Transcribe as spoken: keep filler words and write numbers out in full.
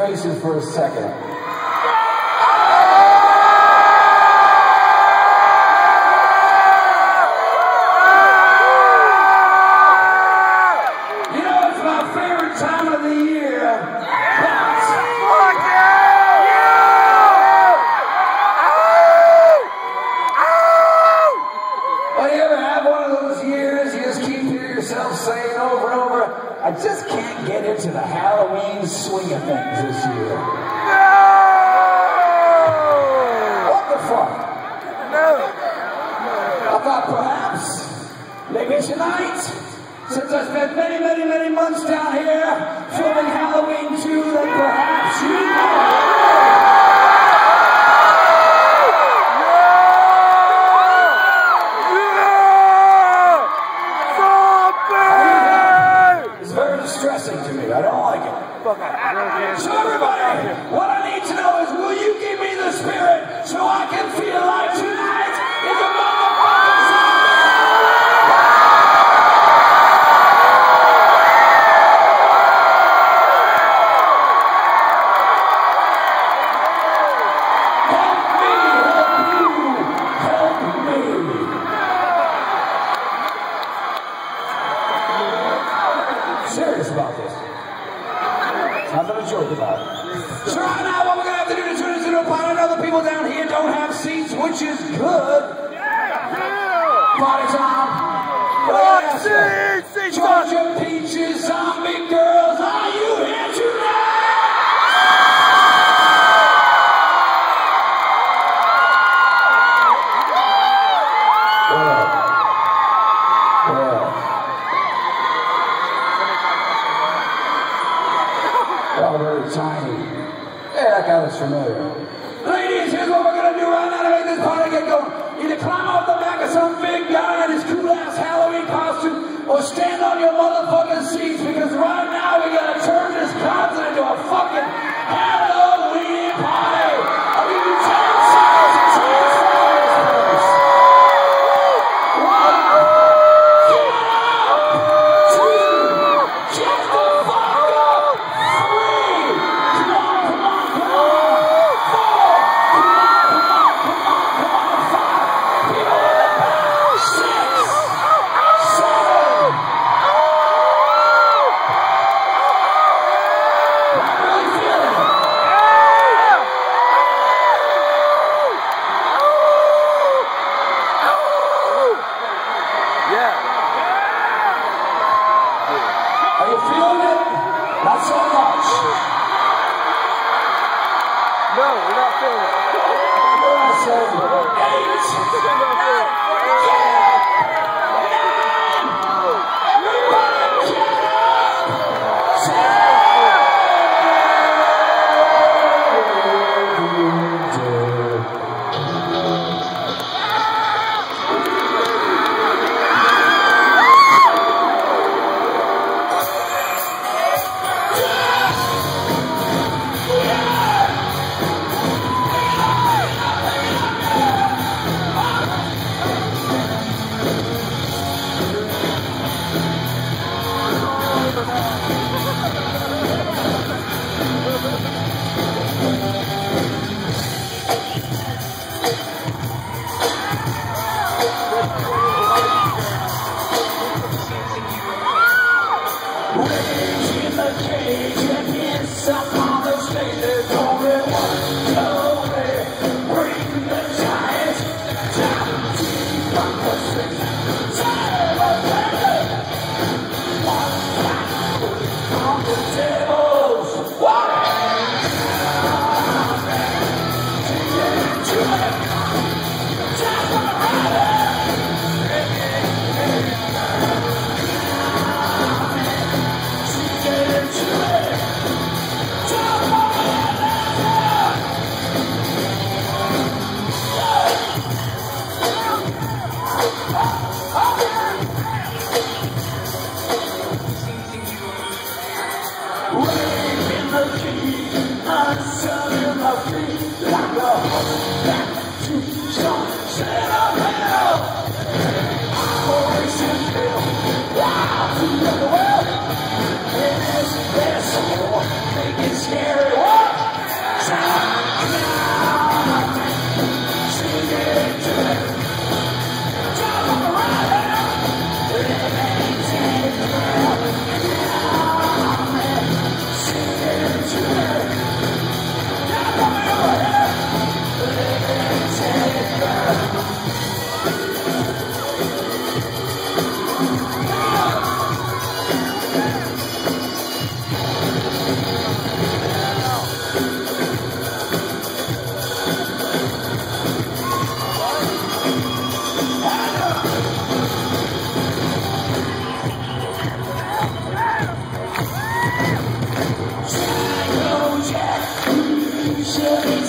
faces for a second. You know, it's my favorite time of the year. Well, you ever have one of those years you just keep hearing yourself saying over and over, I just can't get into the Halloween swing of things this year. No! What the fuck? No! I thought perhaps, maybe tonight, since I spent many, many, many months down here filming Halloween two, then perhaps you know. Distressing to me. I don't like it. So everybody, what I need to know is, will you give me the spirit so I can feel like tonight is a motherfucking Help me, help you, help me. Serious about this. It's nothing to joke about. So right now, what we're going to have to do is turn this into a pilot. Other people down here don't have seats, which is good. Party time. Fuck, seats, seats, Georgia Peaches, zombie girls, are you here tonight? Well, well. All very tiny. Hey, that guy looks familiar. Ladies, here's what we're going to do right now to make this party get going. Either climb off the back of some big guy in his cool-ass Halloween costume or stand on your motherfucking seats, because right now we got to turn this concert into a fucking Halloween party. I'll give you ten seconds to transform this place. One, get up. Two, get the fuck up. Three, come on, come on, come on. Four, come on, come on, come on, come on. Five, people in the back. Six, seven. I'm really feeling it. Yeah. Are you feeling it? Not so much. No, we're not feeling it. I said eight. Everybody get Scary. Chevy